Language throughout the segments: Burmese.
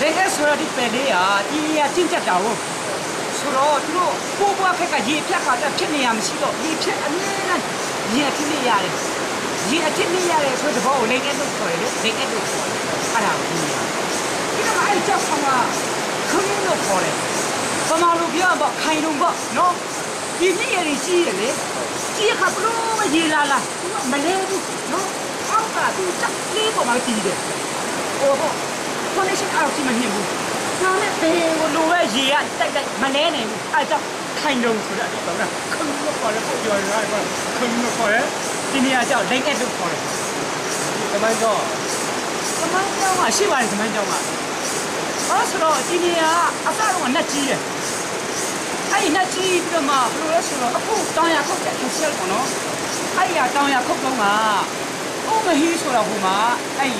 လက်ဆိုတာဒီပဲလေးอ่ะဒီရကျင့်ကြတာဟုတ်ဆိုတော့သူတို့ပိုးပွားခက်ကရေဖြတ်ခါတက်ဖြစ်နေရမရှိတော့ရေဖြတ်အမြဲတမ်းရေဖြစ်နေရတယ်ရေအဖြစ်နေရတယ်ဆိုတဲ့ဘောကိုလက်လို့ခေါ်တယ်လေလက်လို့ခေါ်တယ်အဲ့ဒါကိုဒီတော့အဲ့ကြောက်ဆောင်ကခင်းလို့ခေါ်တယ်ပမာလူပြောပေါ့ခိုင်လုံးပေါ့နော်ဒီမြည့်ရည်ကြီးရလေကြီးခါဘလို့မရေလာမလဲဘူးနော်အောက်ကသူတက်လေးပေါ်မှာကြီးတယ်ဟိုပေါ့connection အောက်ကြီးမမြင်ဘူးနားနဲ့ဘယ်ကိုလိုပဲရေကတိုက်မလဲနိုင်ဘူးအဲ့ကြောင့်ခိုင်လုံးဆိုတဲ့အတော့ကခင်းလို့ခေါ်တယ်ပေါ့ပြောရတာခင်းလို့ခေါ်တယ်ဒီနေရာကြောင့်လက်လို့ခေါ်တယ်ဒီမိုင်းတော့ရှိပါတယ်ဒီမိုင်းကြောင့်ကအဲ့ဆိုတော့ဒီနေရာအစတော့နဲ့ကြီးတယ်အဲ့နဲ့ကြီးပြီးတော့မှဘယ်လိုလဲဆိုတော့အခုတောင်ရခုတ်တဲ့ cancel ပေါ့နော်အဲ့ရတောင်ရခုတ်တော့ကအိုးမဟီးဆိုတော့ဟိုမှာအဲ့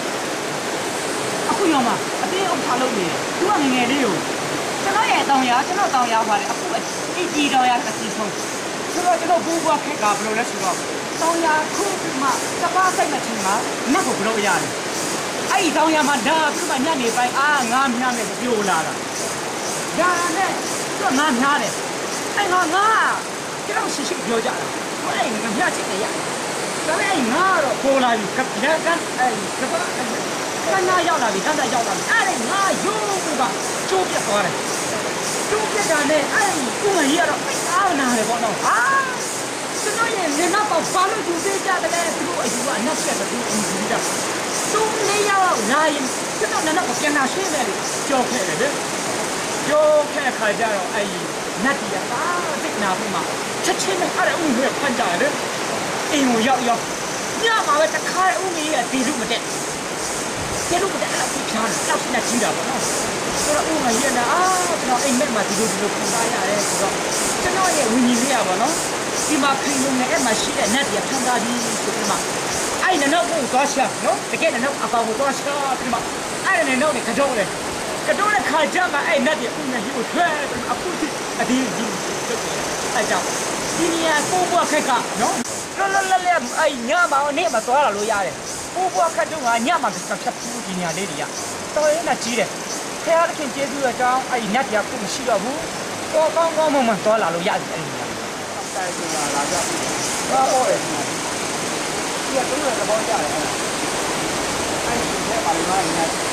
အခုရောမှာအတင်းအောင်ထားလို့နေတယ်သူကငငယ်လေးကိုကျွန်တော်ရဲ့တောင်ရပါတယ်အခုအကြီးတောင်ရတစ်စီဆုံးဆိုတော့ကျွန်တော်ဘူးဘွားခက်ကဘယ်လိုလဲဆိုတော့တောင်ရခုတ်မှစပါးစိတ်မချင်းမှာနတ်ကိုဘယ်လိုရတယ်အဲ့ဒီတောင်ရမှာဒါပြီးမှညနေပိုင်းငါးမြားနဲ့ပြိုလာတာဒါနဲ့သူကငါးများတယ်အဲ့ငါကျွန်တော်ရှိပြောကြတာဟိုအဲ့ငါမြားချစ်တယ်ရဒါပေမဲ့အဲ့ငါတော့ပေါ်လာပြီကပ်ရကန်အဲ့ကနာရောက်လာပြီတန်းတရောက်လာပြီအဲ့ငါယုံကကျိုးပြတ်သွားတယ်ကျိုးပြတ်တာနဲ့အဲ့ကုမကြီးကတော့ပိတ်အားနာတယ်ပေါ့နော်ကျွန်တော်ရဲ့မျက်နှာပေါက်ဘာလို့သူသေးကြတယ်သူတို့အယူကအနက်ဆက်တူအယူကြသူနေရောက်လာရင်ကျွန်တော်လည်းတော့ပြန်လာရှင်းတယ်လေကြောက်ခဲ့တယ်လေကြောက်ခဲ့ခါကြတော့အဲ့နတ်ကြီးကတိတ်နာပြီးမှချက်ချင်းနဲ့အဲ့ဥမျိုးဖန်ကြတယ်အိမ်ကိုရောက်ညမှာပဲတခါဥကြီးရဲ့ဒီလူမတက်အဲ့လိုဖြားတယ်တောက်နဲ့ကြီးတာပေါ့နော်ဆိုတော့ဥမကြီးကကျွန်တော်အိမ်မက်မှာဒီလိုခံစားရတယ်ဆိုတော့ကျွန်တော်ရဲ့ဝิญဉ်လေးရပါနော်ဒီမှာခိုင်လုံနဲ့အဲ့မှာရှိတဲ့နတ်ကြီးခံစားပြီးဆိုပြီးမှအဲ့နဲ့တော့ကိုသွားရှာနော်တကယ်နဲ့တော့အကောင်ကိုသွားရှာပြီးမှအဲ့နဲ့တော့ကတော့တဲ့ခါကြမှာအဲ့နတ်ကြီးဥနဲ့ကြီးကိုထွဲအခုထိအဒီကြီးအဲ့ကြောင့်ဒီနေရာပို့ဘွားခက်ကနော်လောအဲ့ညမှာနေ့မှာသွားလာလို့ရတယ်ပိုးပွားခတ်တော့ညမှာဖြတ်ဖူးဒီနေရာလေးတွေကတော်ရင်လည်းကြီးတယ်ဖះခင်ကျေးဇူးအကြောင်းအဲ့ညက်ပြခုမရှိတော့ဘူးတော့ကောင်းမှသွားလာလို့ရတယ်အဲ့ဒီနေရာတိုက်ဆိုတာလာကြတော့ဟုတ်တယ်ဒီကတူရတဲ့ဘောကြတယ်အဲ့ဒီထဲမှာလည်း